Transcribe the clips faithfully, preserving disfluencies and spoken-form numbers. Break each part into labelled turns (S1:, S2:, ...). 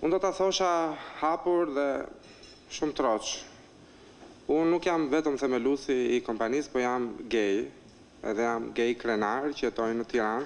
S1: Unë do ta thosha hapur dhe shumë troç. Unë nuk jam vetëm themeluesi i kompanisë, po jam gay, edhe jam gay krenar që jetoj në Tiranë.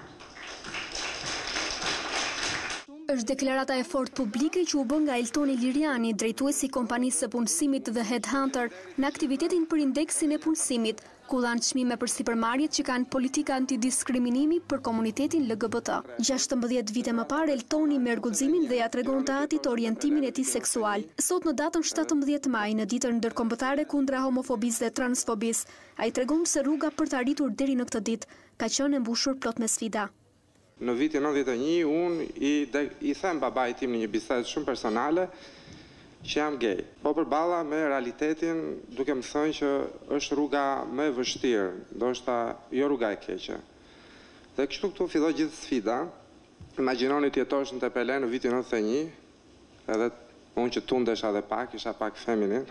S2: Është deklarata e fortë publike që u bë nga Eltoni Liriani, drejtuesi i kompanisë së punësimit The Headhunter, në aktivitetin për indeksin e punësimit, ku dhanë çmime për sipërmarrjet që kanë politika antidiskriminimi për komunitetin L G B T. gjashtëmbëdhjetë vite më parë, Eltoni merr guximin dhe ja tregon të atit orientimin e tij seksual. Sot në datën shtatëmbëdhjetë maj, në ditën ndërkombëtare kundra homofobisë dhe transfobisë, ai tregon se rruga për të arritur deri në këtë ditë ka qenë e mbushur plot me sfida.
S1: Në vitin nëntëdhjetë e një, unë i, i them babait tim në një bisedë shumë personale që jam gay. Po përballa me realitetin duke më thënë që është rruga më e vështirë, ndoshta jo rruga e keqe. Dhe kështu këtu filloi gjithë sfida. Imagjinoni të jetosh në Tepele në vitin nëntëdhjetë e një, edhe unë që tundesha dhe pak, isha pak feminin,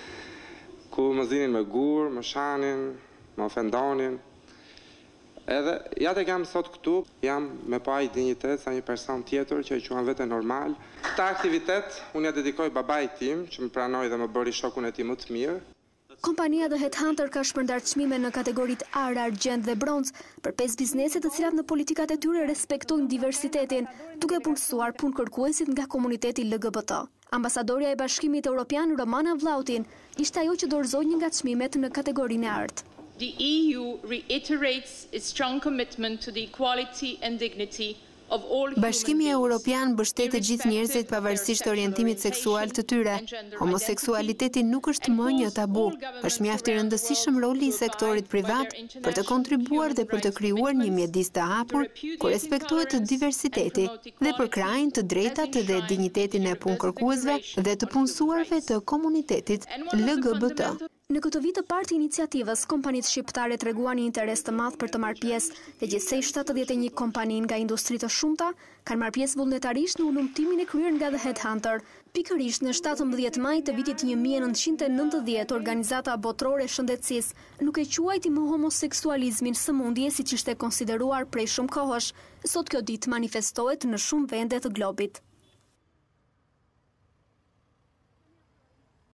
S1: ku më zinin me gur, më shanin, më ofendonin. Edhe, ja të kam sot këtu, jam me pa i dignitet sa një person tjetër që e quan vete normal. Këta aktivitet, unë ja dedikoj babait tim, që më pranoj dhe më bëri shokun e ti më të mirë.
S2: Kompania The Headhunter ka shpërndar çmime në kategorit ar, argjend dhe bronz për pesë bizneset të cilat në politikat e tyre respektojnë diversitetin, duke punësuar punëkërkuesit nga komuniteti L G B T. Ambasadorja e Bashkimit Evropian Romana Vlautin ishte ajo që dorëzoi një nga çmimet në kategorinë e artë.
S3: The E U reiterates its strong commitment to the equality and dignity of all human
S4: Bashkimi
S3: beings.
S4: Evropian mbështet të gjithë njerëzit pavarësisht orientimit seksual të tyre. Homoseksualiteti nuk është më një tabu. Është mjaft i rëndësishëm roli i sektorit privat për të kontribuar dhe për të krijuar një mjedis të hapur ku respektohet diversiteti dhe përkrajnë të drejtat dhe dinjitetin e punëkërkuesve dhe të punësuarve të komunitetit L G B T.
S2: Në këtë vit të parë të iniciativës, kompanitë shqiptare treguan një interes të madh për të marrë pjesë dhe gjithsej shtatëdhjetë e një kompani nga industri të shumta kanë marrë pjesë vullnetarisht në ulëmtimin e kryer nga The Headhunter. Pikërisht në shtatëmbëdhjetë maj të vitit një mijë e nëntëqind e nëntëdhjetë, Organizata Botërore e Shëndetësisë nuk e quajti më homoseksualizmin sëmundje siç ishte konsideruar prej shumë kohësh. Sot kjo ditë manifestohet në shumë vende të globit.